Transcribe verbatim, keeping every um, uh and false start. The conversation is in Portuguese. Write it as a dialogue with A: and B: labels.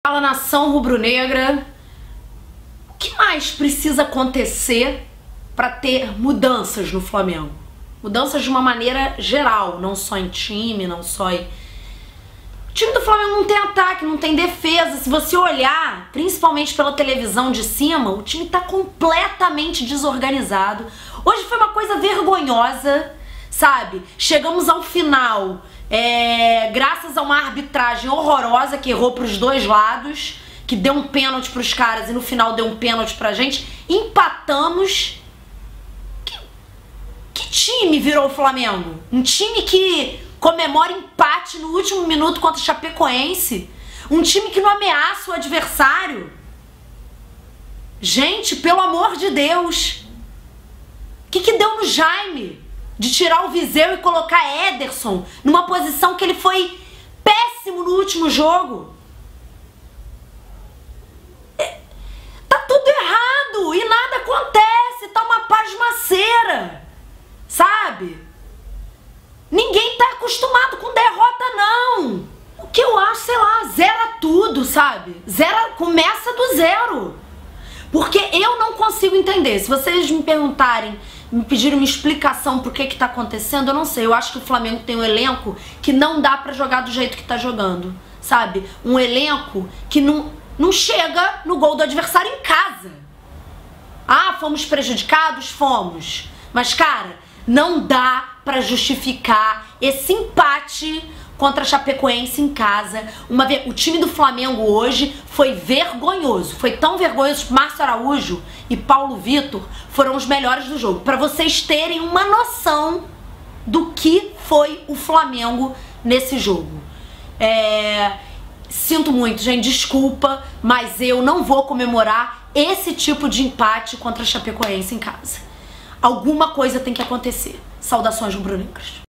A: Fala, nação rubro-negra, o que mais precisa acontecer para ter mudanças no Flamengo? Mudanças de uma maneira geral, não só em time, não só em... O time do Flamengo não tem ataque, não tem defesa. Se você olhar, principalmente pela televisão de cima, o time tá completamente desorganizado. Hoje foi uma coisa vergonhosa, sabe? Chegamos ao final, é, graças a uma arbitragem horrorosa que errou pros dois lados, que deu um pênalti pros caras e no final deu um pênalti pra gente. Empatamos. Que, que time virou o Flamengo? Um time que comemora empate no último minuto contra o Chapecoense. Um time que não ameaça o adversário. Gente, pelo amor de Deus. O que que deu no Jaime de tirar o Viseu e colocar Ederson numa posição que ele foi péssimo no último jogo? É, tá tudo errado e nada acontece. Tá uma pasmaceira, sabe? Ninguém tá acostumado com derrota, não. O que eu acho, sei lá, zera tudo, sabe? Zera, começa do zero. Porque eu não consigo entender. Se vocês me perguntarem, me pedirem uma explicação por que que tá acontecendo, eu não sei. Eu acho que o Flamengo tem um elenco que não dá pra jogar do jeito que tá jogando, sabe? Um elenco que não, não chega no gol do adversário em casa. Ah, fomos prejudicados? Fomos. Mas, cara, não dá pra justificar esse empate contra a Chapecoense em casa. Uma vez, o time do Flamengo hoje foi vergonhoso. Foi tão vergonhoso que Márcio Araújo e Paulo Vitor foram os melhores do jogo. Pra vocês terem uma noção do que foi o Flamengo nesse jogo. É... Sinto muito, gente, desculpa, mas eu não vou comemorar esse tipo de empate contra a Chapecoense em casa. Alguma coisa tem que acontecer. Saudações rubro-negras.